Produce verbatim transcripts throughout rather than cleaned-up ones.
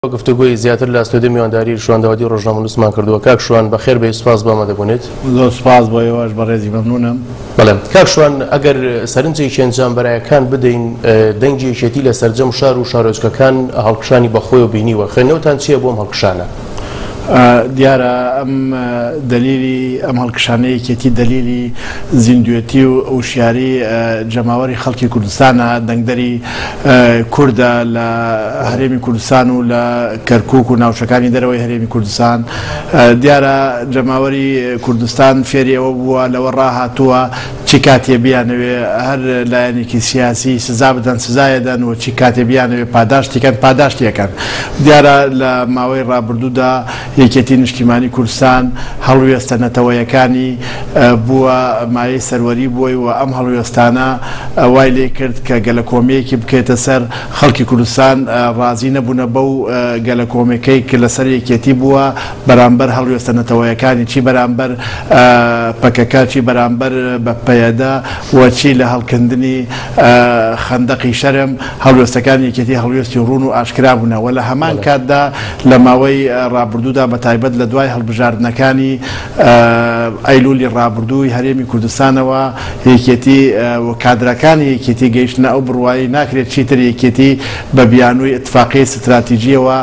گفتگوی زیاتر لە ئەستۆدیۆی میوانداری شوێندەوەتی ڕۆژنامە نووسمان کردووە. کاک شوان بەخێر بێ، سوپاس بەمە دەبوونێت. زۆر سوپاس بۆ ئێوەش بەڕێزی مەمنونم. بەڵێ کاک شوان، ئەگەر سەرنجێکی ئەنجامبەرایەکان بدەین دەنگی یەکێتی لە سەرجەم شار و شارۆچکەکان هەڵکشانی بەخۆی و بینیوە، خوێندنەوەتان چییە بۆ ئەم هەڵکشانە؟ دیارە ئەم دلیلی ئەم هەڵکشانەیەکێتی دلیلی زیندوێتی و وشیاری جەماوەری خەڵکی کوردستانە، دەنگدەری کوردە لە هەرێمی کوردستان و لە کەرکووک و ناوچەکانی دەرەوەی هەرێمی کوردستان. دیارە جەماوەری کوردستان فێری ئەوە بووە لەوە ڕاهاتووە چی کاتێ بیانەوێ هەر لایەنێکی سیاسی سزا بدەن سزایەدەن و چی کاتێ بیانەوێ پاداشتیکەن پاداشتیەکەن. دیارە لە ماوەی ڕابردوودا یەکێتی نیشتیمانی کوردستان هەڵوێستە نەتەوەیەکانی بووە مایەی سەروەری بووی و ئەم هەڵوێستانە وای لێ کرد کە گەلە کۆمەیەکی بکەیتە سەر خەڵکی کوردستان ڕازی نەبوونە بەو گەلە کۆمەکەی کە لەسەر یەکێتی بووە بەرامبەر هەڵوێستە نەتەوەیەکانی، چی بەرامبەر پەکەکە، چی بەرامبەر بە پەیەدا و چی لە هەڵکردنی خەندەقی شەرم هەڵوێستەکانی یەکێتی هەڵوێستی ڕوون و ئاشکرا بوونەوە. لە هەمان کاتدا لە ماوەی ڕابردوودا بە تایبەت لە دوای هەڵبژاردنەکانی ئەیلولی ڕابردووی هەرێمی کوردستانەوە یەکێتی و کادرەکانی یەکێتی گەیشتنە ئەو بڕوایی ناکرێت چیتر یەکێتی بە بیانووی ئەتفاقی استراتیژیەوە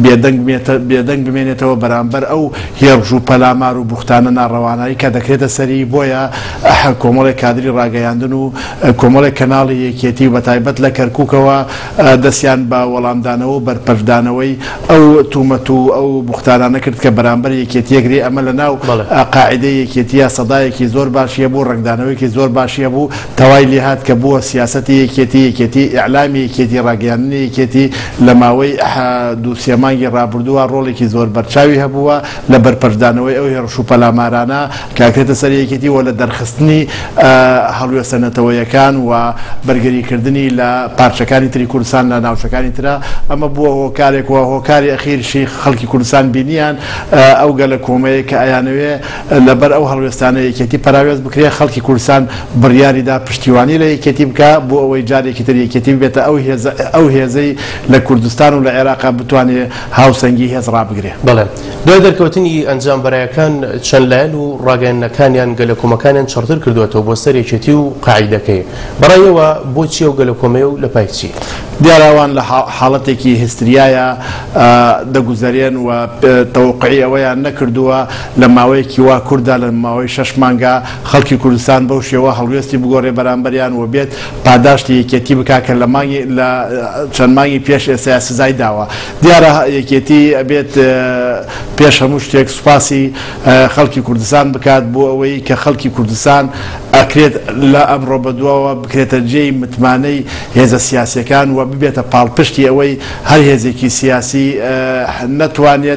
بێدەنگ بمێنێتەوە بەرامبەر ئەو هێڕژ و پەلامار و بوختانە ناڕەوانایی کە دەکرێتە سەری. بۆیە کۆمەڵێک کادری ڕاگەیاندن و کۆمەڵێک کەناڵی یەکێتی بە تایبەت لە کەرکووکەوە دەستیان بە وەڵامدانەوە و بەرپەردانەوەی ئەو تومەت و ئەو بوختانانە کرد کە بەرامبەر یەکێتیەکری ئەمە لە ناو قاعدەی یەکێتیە سەدایەکی زۆر باشیە بوو، ڕنگدانەوەیکی زۆر باشیە بوو، تەوای لێهات کە بووە سیاسەتی یەکێتی یەکێتی ئیعلامی یەکێتی ڕاگەیاندنی یەکێتی لە ماوەی دوو سێ مانگی ڕابردووە ڕۆڵێکی زۆر بەرچاوی هەبووە لە بەرپەردانەوەی ئەو هێڕش و پەلامارانە کاکرێتە سەر یەکێتی و لە دەرخستنی هەڵوێستە نەتەوەیەکان و بەرگەریکردنی لە پارچەکانی تری کوردستان لە ناوچەکانی ترە. ئەمە بووە هۆکارێکەوە هۆکاری ئەخیرشی خەڵکی کوردستان بینیان ئەو گەلە کۆمەیە کە ئەیانەوێ لەبەر ئەو هەڵوێستانە یەکێتی پەراوێز بکرێ خەڵکی کوردستان بڕیاریدا پشتیوانی لە یەکێتی بکە بۆ ئەوەی جارێکی تر یەکێتی بێتە ئەو هێزەی لە کوردستان و لە عێراق بتوانێت هاوسەنگی هێز ڕابگرێ. بەڵێ دوای دەرکەوتنی ئەنجامبەرایەکان چەند لایەن و ڕاگەیاندنەکانیان گەلە کۆمەکانیان چڕتر کردوێتەوە بۆ سەر یەکێتی و قاعیدەکەی. بەڕایەوە بۆچی ئەو گەلە کۆمەیە و لە پای چی؟ دیاراوان لە حاڵەتێکی هستریایە دەگوزارێن و تەوقعی ئەوەیان نەکردووە لە ماوەیەکی وا کووردا لە ماوەی شەش مانگە خەڵکی کوردستان بەو شێوە هەڵوێستی بگۆڕێ بەرامبەریان و بێت پاداشتی یەکێتی بکاکە لە مانگی لە چەند مانگی پێش ئێستا سزای داوە. دیارە یەکێتی ئەبێت پێش هەموو شتێک سوپاسی خەڵکی کوردستان بکات بۆ ئەوەی کە خەڵکی کوردستان ئەکرێت لە ئەمڕۆ بەدواوە بکرێتە جێی متمانەی هێزە سیاسیەکان و ببێتە پاڵپشتی ئەوەی هەر هێزێکی سیاسی نەتوانێت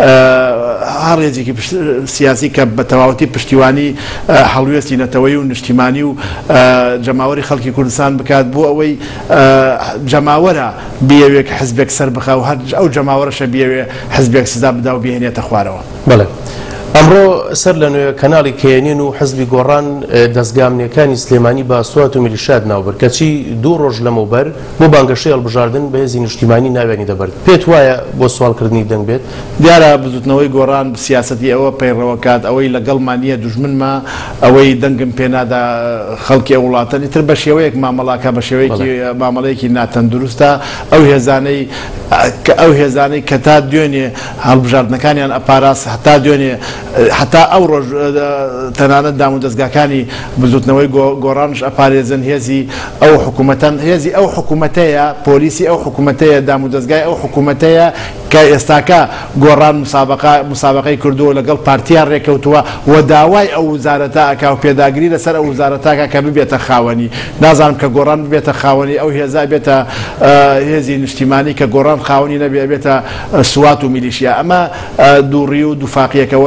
هەر هێزێکی سیاسی کە بە تەواوەتی پشتیوانی هەڵوێستی نەتەوەی و نیشتیمانی و جەماوەری خەڵکی کوردستان بکات بۆ ئەوەی جەماوەرە بێوێک حزبێک سەر بخە و هەر ئەو جەماوەرەشە بێوێ حزبێک سزا بدا و بێنێتە خوارەوە. بەڵێ ئەمڕۆ سەر لە نوێ کەناڵی کێنین و حزبی گۆڕان دەستگامنیەکانی سلێمانی بە سوات و میلیشیات ناوبەر کەچی دوو ڕۆژ لەمەوبەر بۆ بانگەشەی هەڵبژاردن بە هێزی نیشتیمانی ناوێنی دەبرد. پێت وایە بۆ سوالکردنی دەنگ بێت؟ دیارە بزوتنەوەی گۆڕان سیاسەتی ئەوە پەیڕەوەکات ئەوەی لەگەڵمانیە دوژمنمە ئەوەی دەنگم پێنادا خەڵکی وڵاتەنی تر بە شێوەیەک مامەڵاکە بە شێوەیەکی مامەڵەیەکی ناتەندروستە ئەو هێزانەی ئەو هێزانەی کە تا دوێنێ هەڵبژاردنەکانیان ئەپاراس هەتا دوێنێ حتا ئەو ڕۆژ تەنانەت دام و دەستگاکانی بزوتنەوەی گۆڕانش ئەپارێزن هێزی ئەو حکوومەتەن هێزی ئەو حکوومەتەیە پۆلیسی ئەو حکوومەتەیە دام و دەستگای ئەو حکوومەتەیە کە ئێستاکە گۆڕان مسابقەی کردووە لەگەڵ پارتیان ڕێکەوتووە و داوای ئەو وزارەتە ئەکا و پێداگری لەسەر ئەو وزارەتاکە کە ببێتە خاوەنی. نازانم کە گۆڕان ببێتە خاوەنی ئەو هێزا بێتە هێزی نیشتیمانی کە گۆڕان خاوەنی نەبێ بێتە سوات و میلیشیا. ئەمە دووڕی و دووفاقیەکەوە دیارە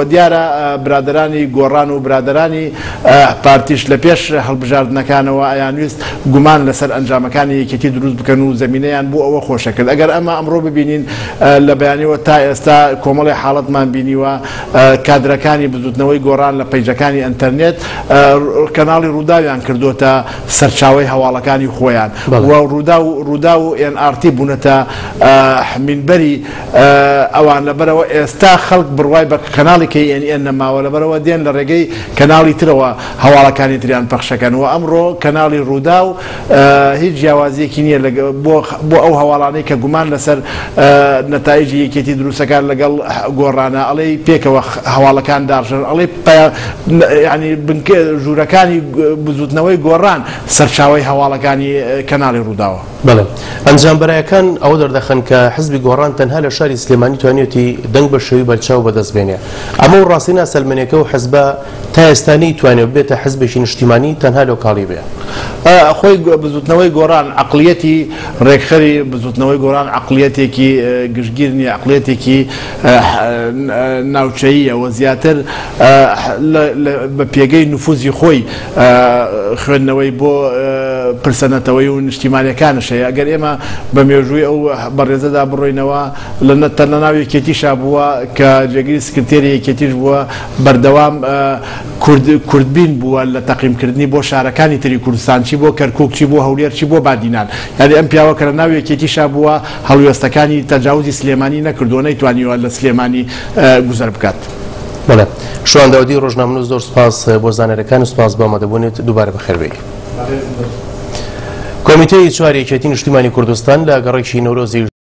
برادرانی گۆڕان و برادرانی پارتیش لە پێش هەڵبژاردنەکانەوە ئەیانویست گومان لەسەر ئەنجامەکانی یەکێتی دروست بکەن و زەمینەیان بۆ ئەوە خۆشە کرد. ئەگەر ئەمە ئەمڕۆ ببینین لە بەیانیەوە تا ئێستا کۆمەڵی حاڵەتمان بینیوە کادرەکانی بزوتنەوەی گۆڕان لە پەیجەکانی ئەنتەرنێت کەناڵی ڕووداویان کردوتە سەرچاوی هەواڵەکانی خۆیان و ڕوودا و ئێن ئار تی بوونەتە حمینبەری ئەوان لەبەرەوە ئێستا خەڵک بڕوای بە کەناڵی کەی ئێن ئێن نەماوە لەبەرەوە دێن لە ڕێگەی کەناڵی ترەوە هەواڵەکانی تریان پەخشەکەن و ئەمڕۆ کەناڵی ڕوودا و هیچ جیاوازیەکی نییە بۆ ئەو هەواڵانەی کە گومان لەسەر نەتایجی یەکێتی دروستەکان لەگەڵ گۆڕانە ئەڵێ پێکەوە هەواڵەکان داڕژن ئەڵێ ینی ژوورەکانی بزوتنەوەی گۆڕان سەرچاوی هەواڵەکانی کەناڵی ڕووداوە. بەڵێ ئەنجامبەرەکان ئەوە دەردەخەن کە حزبی گۆڕان تەنها لە شاری سلێمانی توانێتی دەنگ بە شێوی بەرچاو بەدەستبێنێ. ئەمە و ڕاستی ناسەلمێنێکە و حزبە تا ئێستانی توانێت بێتە حزبێکی نیشتیمانی تەنها لەو کاڵی بێ. خۆی بزوتنەوەی گۆڕان عقلیەتی ڕێکخەری بزوتنەوەی گۆڕان عقلیەتێکی گشتگیر نیە، عقلیەتێکی ناوچەییەوە زیاتر بە پێگەی نفوزی خۆی خوێندنەوەی بۆ پرسەنەتەوەی و نیشتیمانیەکانشەیە. ئەگەر ئێمە بە مێژووی ئەو بەڕێزەدا بڕۆینەوە لە نەتەر لە ناو یەکێتیشا بووە کە جێگیری سکرتێری یەکێتیش بووە بەردەوام کوردبین بووە لە تەقیمکردنی بۆ شارەکانی تری کوردستان، چی بۆ کەرکووک، چی بۆ هەولێر، چی بۆ بادینان. یعنی ئەم پیاوە کە لە ناو یەکێتیشا بووە هەڵوێستەکانی تەجاوزی سلێمانی نەکردووە، نەیتوانیوە لە سلێمانی گوزەر بکات. بەڵێ شووانداوەدی ڕۆژنامە زۆر سوپاس بۆ زانەرەکان و سوپاس بە ئامادەبوونێت دووبارە بەخێربێی. کۆمیتەی چوار یەکێتی نیشتیمانی کوردستان لە گەڕێکی نەورۆزی